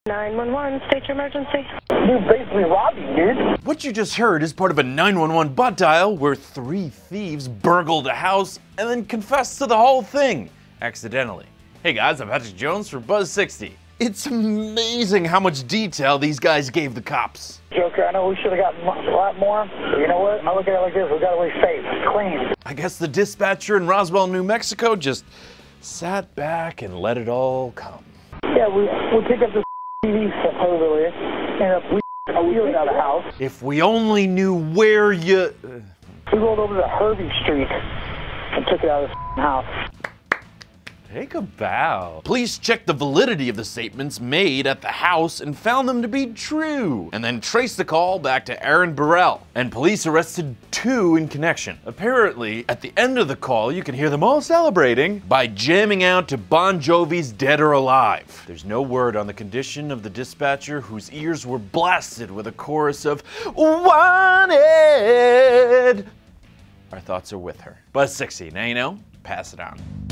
911, state your emergency. Dude, basically robbing, dude. What you just heard is part of a 911 butt dial where 3 thieves burgled a house and then confessed to the whole thing, accidentally. Hey guys, I'm Patrick Jones for Buzz60. It's amazing how much detail these guys gave the cops. Joker, I know we should have gotten a lot more, but you know what? I look at it like this, we got away safe, clean. I guess the dispatcher in Roswell, New Mexico just sat back and let it all come. Yeah, we picked up this TV supposedly, and we stealing out of the house. If we only knew where you... We rolled over to Hervey Street and took it out of the house. Take a bow. Police checked the validity of the statements made at the house and found them to be true, and then traced the call back to Aaron Burrell, and police arrested 2 in connection. Apparently, at the end of the call, you can hear them all celebrating by jamming out to Bon Jovi's Dead or Alive. There's no word on the condition of the dispatcher, whose ears were blasted with a chorus of "Wanted." Our thoughts are with her. Buzz60, now you know, pass it on.